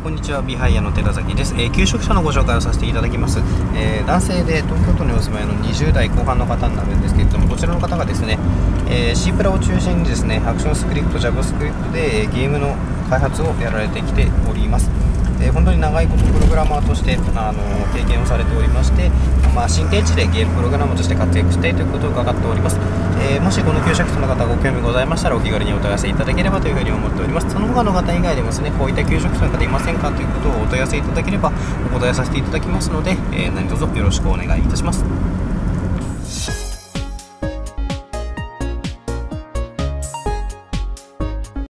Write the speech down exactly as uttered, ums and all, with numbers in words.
こんにちは、ビハイヤの寺崎です。えー、求職者のご紹介をさせていただきます。えー、男性で東京都にお住まいのにじゅう代後半の方になるんですけれども、こちらの方がですね、えー、C プラを中心にですね、アクションスクリプト、JavaScript で、えー、ゲームの開発をやられてきております。えー、本当に長いことプログラマーとして、あのー、経験をされておりまして、まあ、新天地でゲームプログラマーとして活躍したいということを伺っております。えー、もしこの求職者の方ご興味ございましたらお気軽にお問い合わせいただければというふうに思っております。その他の方以外でもですね、こういった求職者の方いませんかということをお問い合わせいただければお答えさせていただきますので、えー、何卒よろしくお願いいたします。